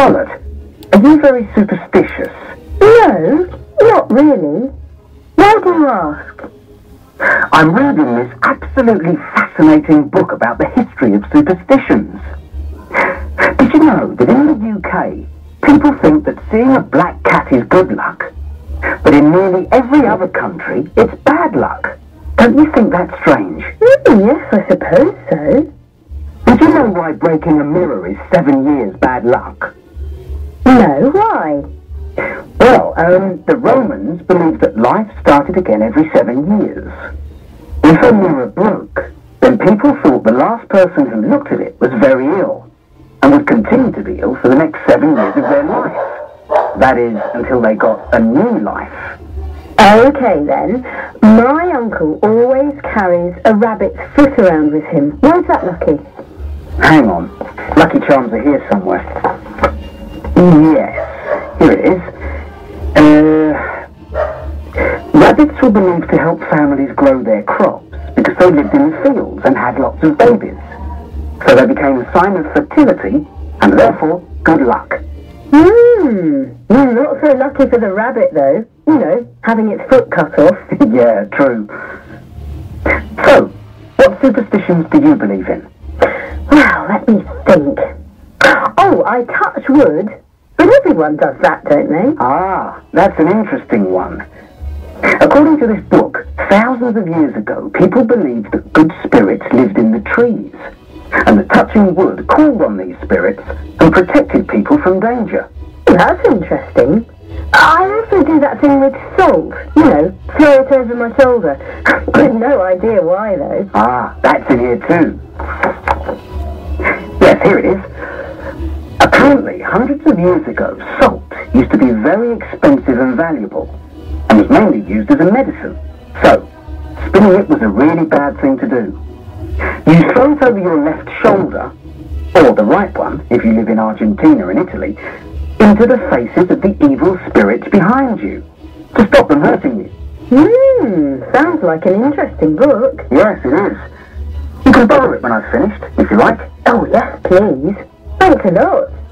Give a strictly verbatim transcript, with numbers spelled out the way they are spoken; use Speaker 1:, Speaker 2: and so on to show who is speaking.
Speaker 1: Charlotte, are you very superstitious?
Speaker 2: No, not really. Why do you ask?
Speaker 1: I'm reading this absolutely fascinating book about the history of superstitions. Did you know that in the U K, people think that seeing a black cat is good luck, but in nearly every other country, it's bad luck? Don't you think that's strange?
Speaker 2: Mm, yes, I suppose so.
Speaker 1: Did you know why breaking a mirror is seven years bad luck?
Speaker 2: No, why?
Speaker 1: Well, um, the Romans believed that life started again every seven years. If a mirror broke, then people thought the last person who looked at it was very ill, and would continue to be ill for the next seven years of their life. That is, until they got a new life.
Speaker 2: Okay then, my uncle always carries a rabbit's foot around with him. Why's that, Lucky?
Speaker 1: Hang on, Lucky Charms are here somewhere. Yes, here it is. Uh, rabbits were believed to help families grow their crops because they lived in the fields and had lots of babies. So they became a sign of fertility and therefore good luck.
Speaker 2: Hmm, not so lucky for the rabbit though. You know, having its foot cut off.
Speaker 1: Yeah, true. So, what superstitions do you believe in?
Speaker 2: Well, let me think. Oh, I touch wood. But everyone does that, don't they?
Speaker 1: Ah, that's an interesting one. According to this book, thousands of years ago, people believed that good spirits lived in the trees, and that touching wood called on these spirits and protected people from danger.
Speaker 2: That's interesting. I also do that thing with salt, you know, throw it over my shoulder. I've no idea why, though.
Speaker 1: Ah, that's in here too. Yes, here it is. Apparently, hundreds of years ago, salt used to be very expensive and valuable, and was mainly used as a medicine. So, spinning it was a really bad thing to do. You throw it over your left shoulder, or the right one, if you live in Argentina and Italy, into the faces of the evil spirits behind you, to stop them hurting you.
Speaker 2: Hmm, sounds like an interesting book.
Speaker 1: Yes, it is. You can borrow it when I've finished, if you like.
Speaker 2: Oh, yes, please. Thanks a lot.